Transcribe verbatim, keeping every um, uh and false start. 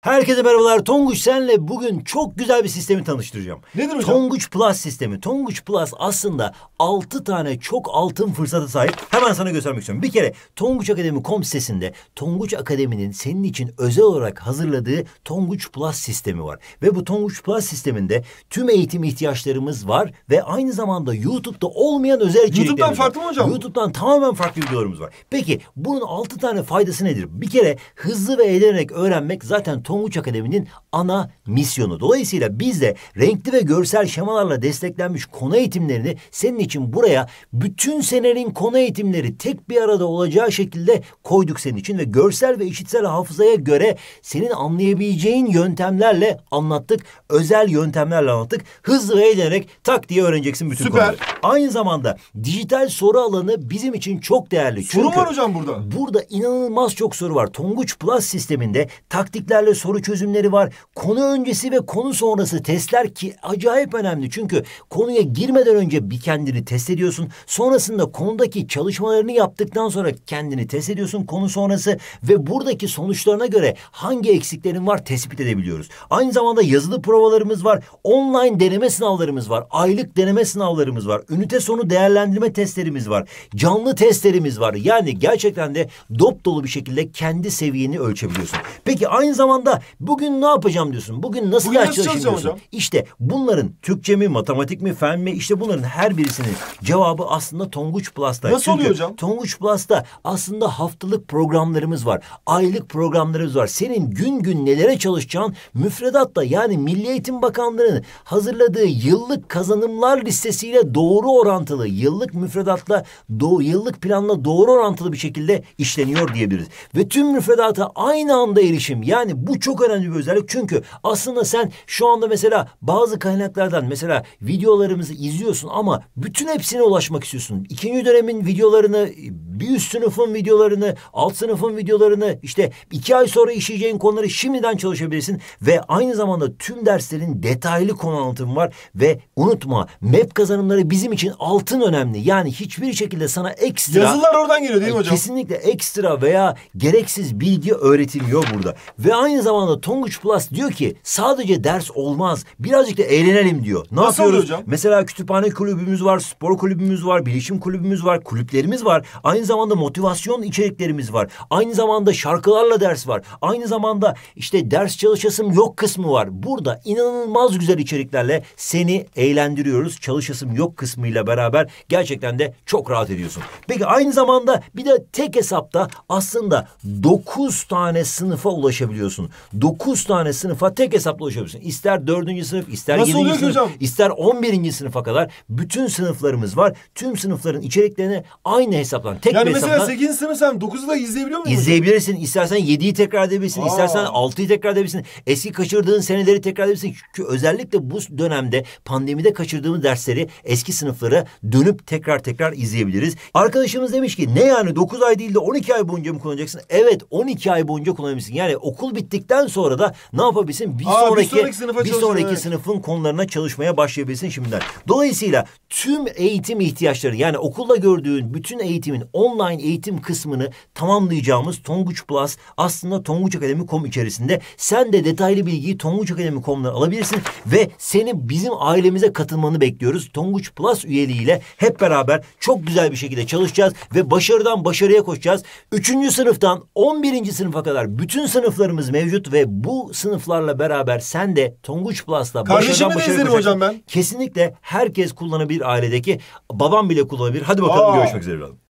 Herkese merhabalar. Tonguç senle bugün çok güzel bir sistemi tanıştıracağım. Nedir hocam? Tonguç Plus sistemi. Tonguç Plus aslında altı tane çok altın fırsata sahip. Hemen sana göstermek istiyorum. Bir kere tonguç akademi nokta com sitesinde Tonguç Akademi'nin senin için özel olarak hazırladığı Tonguç Plus sistemi var. Ve bu Tonguç Plus sisteminde tüm eğitim ihtiyaçlarımız var ve aynı zamanda YouTube'da olmayan özel içeriklerimiz YouTube'dan var. farklı mı hocam? YouTube'dan tamamen farklı videolarımız var. Peki bunun altı tane faydası nedir? Bir kere hızlı ve eğlenerek öğrenmek zaten Tonguç Akademi'nin ana misyonu. Dolayısıyla biz de renkli ve görsel şemalarla desteklenmiş konu eğitimlerini senin için buraya bütün senenin konu eğitimleri tek bir arada olacağı şekilde koyduk senin için ve görsel ve işitsel hafızaya göre senin anlayabileceğin yöntemlerle anlattık. Özel yöntemlerle anlattık. Hızlı ve eğlenerek tak diye öğreneceksin bütün Süper. konuları. Aynı zamanda dijital soru alanı bizim için çok değerli. Soru Çünkü var hocam burada. Burada inanılmaz çok soru var. Tonguç Plus sisteminde taktiklerle soru çözümleri var. Konu öncesi ve konu sonrası testler ki acayip önemli. Çünkü konuya girmeden önce bir kendini test ediyorsun. Sonrasında konudaki çalışmalarını yaptıktan sonra kendini test ediyorsun konu sonrası ve buradaki sonuçlarına göre hangi eksiklerin var tespit edebiliyoruz. Aynı zamanda yazılı provalarımız var. Online deneme sınavlarımız var. Aylık deneme sınavlarımız var. Ünite sonu değerlendirme testlerimiz var. Canlı testlerimiz var. Yani gerçekten de dop dolu bir şekilde kendi seviyeni ölçebiliyorsun. Peki aynı zamanda bugün ne yapacağım diyorsun? Bugün nasıl Bugün ders nasıl çalışayım çalışacağım diyorsun? hocam? İşte bunların Türkçe mi, matematik mi, fen mi? İşte bunların her birisinin cevabı aslında Tonguç Plus'ta. Nasıl Çünkü oluyor hocam? Tonguç Plus'ta aslında haftalık programlarımız var. Aylık programlarımız var. Senin gün gün nelere çalışacağın müfredatta yani Milli Eğitim Bakanlığı'nın hazırladığı yıllık kazanımlar listesiyle doğru orantılı, yıllık müfredatla, do yıllık planla doğru orantılı bir şekilde işleniyor diyebiliriz. Ve tüm müfredata aynı anda erişim. Yani bu çok önemli bir özellik. Çünkü aslında sen şu anda mesela bazı kaynaklardan mesela videolarımızı izliyorsun ama bütün hepsine ulaşmak istiyorsun. İkinci dönemin videolarını, bir üst sınıfın videolarını, alt sınıfın videolarını, işte iki ay sonra işleyeceğin konuları şimdiden çalışabilirsin. Ve aynı zamanda tüm derslerin detaylı konu anlatımı var. Ve unutma, M E P kazanımları bizim için altın önemli. Yani hiçbir şekilde sana ekstra... Yazılar oradan geliyor değil mi hocam? Kesinlikle ekstra veya gereksiz bilgi öğretilmiyor burada. Ve aynı zamanda Tonguç Plus diyor ki sadece ders olmaz. Birazcık da eğlenelim diyor. Ne Nasıl yapıyoruz? oluyor hocam? Mesela kütüphane kulübümüz var, spor kulübümüz var, bilişim kulübümüz var, kulüplerimiz var. Aynı zamanda motivasyon içeriklerimiz var. Aynı zamanda şarkılarla ders var. Aynı zamanda işte ders çalışasım yok kısmı var. Burada inanılmaz güzel içeriklerle seni eğlendiriyoruz. Çalışasım yok kısmıyla beraber gerçekten de çok rahat ediyorsun. Peki aynı zamanda bir de tek hesapta aslında dokuz tane sınıfa ulaşabiliyorsun. dokuz tane sınıfa tek hesapla ulaşabiliyorsun. İster dördüncü sınıf, ister Nasıl yedinci oluyor ki sınıf, hocam? ister on birinci sınıfa kadar bütün sınıflarımız var. Tüm sınıfların içeriklerini aynı hesaptan, tek Yani bir mesela hesaptan sekizinci sınıfsam dokuzu da izleyebiliyor muyum? İzleyebilirsin. İstersen yediyi tekrar edebilirsin. Aa. İstersen altıyı tekrar edebilirsin. Eski kaçırdığın seneleri tekrar edebilirsin. Çünkü özellikle bu dönemde pandemide kaçırdığımız dersleri eski sınıflara dönüp tekrar tekrar izleyebiliriz. Arkadaşımız demiş ki ne yani dokuz ay değil de on iki ay boyunca mı kullanacaksın? Evet, on iki ay boyunca kullanabilirsin. Yani okul bittikten sonra da ne yapabilirsin? Bir Aa, sonraki, bir sonraki sınıfa bir çalışın, sonraki evet. sınıfın konularına çalışmaya başlayabilirsin şimdiden. Dolayısıyla tüm eğitim ihtiyaçları yani okulda gördüğün bütün eğitimin online eğitim kısmını tamamlayacağımız Tonguç Plus aslında Tonguç Akademi nokta com içerisinde. Sen de detaylı bilgiyi Tonguç Akademi nokta com'dan alabilirsin ve seni bizim ailemize katılmanı bekliyoruz. Tonguç Plus üyeliğiyle hep beraber çok güzel bir şekilde çalışacağız ve başarıdan başarıya koşacağız. Üçüncü sınıftan on birinci sınıfa kadar bütün sınıflarımız mevcut ve bu sınıflarla beraber sen de Tonguç Plus'la Kardeşimle başarıdan de başarıya izlerim koşacaksın. hocam ben. Kesinlikle herkes kullanabilir ailedeki. Babam bile kullanabilir. Hadi bakalım Aa. görüşmek üzere.